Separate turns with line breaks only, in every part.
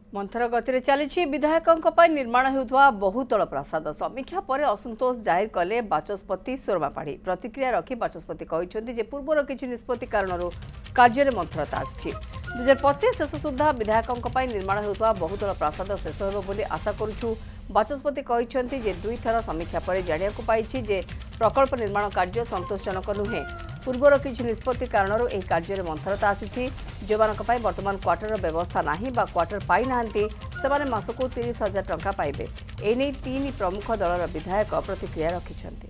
मंथर गति चली विधायकों निर्माण होता बहुतल प्रासाद समीक्षा पर असंतोष जाहिर कले बाचस्पति सोरमापाढ़ी प्रतिक्रिया रखी बाचस्पति कहते पूर्वर किसी निष्पत्ति कारण कार्य मंथरता आसी 2025 शेष सुधा विधायकों निर्माण होता बहुतल प्रासाद शेष होली आशा करुछु। बाचस्पति कहते दुई थर समीक्षा पर जाना पाई जे प्रकल्प निर्माण कार्य संतोषजनक नुहे। पूर्वर किसी निष्पत्ति कारण यह कार्य मंथरता आसी जो बर्तमान क्वार्टर व्यवस्था नहीं बा क्वार्टर पाई नांती से मासक 30,000 टंका पाइबे। एने तीन प्रमुख दलर विधायक प्रतिक्रिया रखिछन्ति।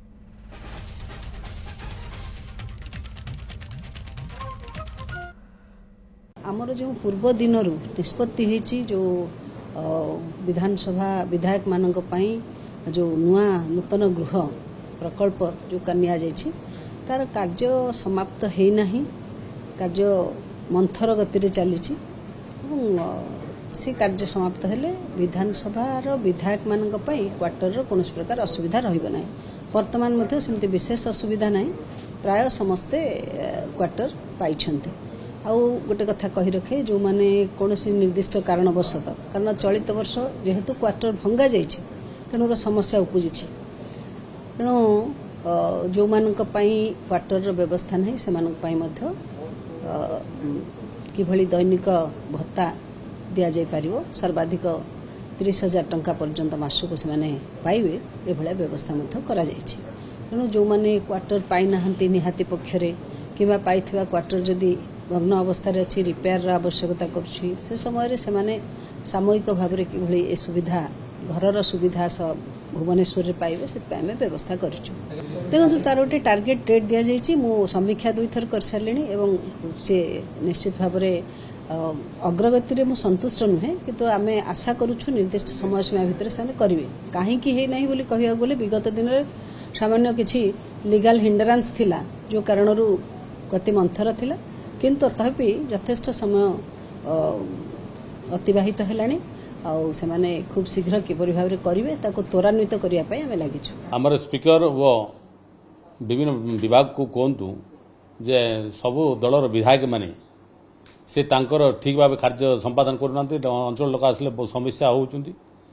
आमर जो पूर्व दिन निष्पत्ति होती जो विधानसभा विधायक मानक पई जो नुआ नूतन गृह प्रकल्प जो कन्या जाइछि तार कार्य समाप्त है नहीं, कार्य मंथर गति चली से कार्य समाप्त हेले विधानसभार विधायक मानक पई क्वार्टर कौन प्रकार असुविधा रहिबो नाही। वर्तमान मध्य सेमती विशेष असुविधा नाही, प्राय समस्ते क्वार्टर पाइछन्ते। आउ गोटे कथा कही रखे जो माने कौनसी निर्दिष्ट कारणवशत कारण चलित वर्ष जेहेतु क्वार्टर भंगा जाइछि तेणु समस्या उपजी तेणु जो मानक पई क्वार्टर व्यवस्था नहीं से मानक पई मध्य किभली दैनिक भत्ता दिया जाय पारिबो सर्वाधिक 30,000 टंका पर्यंत मासको से माने पाइबे एभला व्यवस्था मध्य करा जायछि। तेणु जो माने क्वार्टर पाई नाहंती निहाती पक्षरे किबा पाइथिबा क्वार्टर जदी भग्न अवस्था अच्छी रिपेयर आवश्यकता करुछि से समय से माने सामूहिक भाव में किभली ए सुविधा घरर सुविधा सब भुवनेश्वर पाइबे से आम व्यवस्था करूँ। देखो तार गोटे टार्गेट डेट दि जाइए मु समीक्षा दुई थर कर सारे एवं से निश्चित भाव में अग्रगति मु संतुष्ट नुहे किंतु आम आशा करुछु निर्दिष्ट समय सीमा भितर से करेंगे कहीं है बोली कहवा गले विगत दिन में सामान्य किसी लीगल हिंडरांस थिला जो कारण गति मंथर थिला किंतु तथापि यथेष्ट समय अतिबाहित हेलानी आउ से माने खूब शीघ्र किपरि भाव में करेंगे त्वरान्वित करने आम लगी।
आमर स्पीकर व विभिन्न विभाग को कहतु जे सबु दलर विधायक माने से तांकर ठीक भाव कार्य संपादन करूना अंचल लोक आसले समस्या होती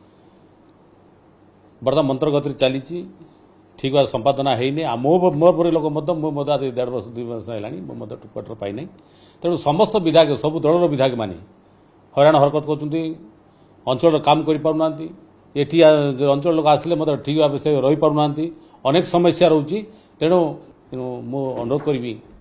बर्तमान मंत्र गति चली ठीक भाव संपादन है मोर लोक मो 1.5 वर्ष 2 वर्ष है क्वार्टर पाई ना तेणु समस्त विधायक सब दलर विधायक माने हराण हरकत कर अंचल काम करना ये अंचल लोक आसले ठीक भाव से रही पारना अनेक समस्या रोचे तेणु मु अनुरोध करी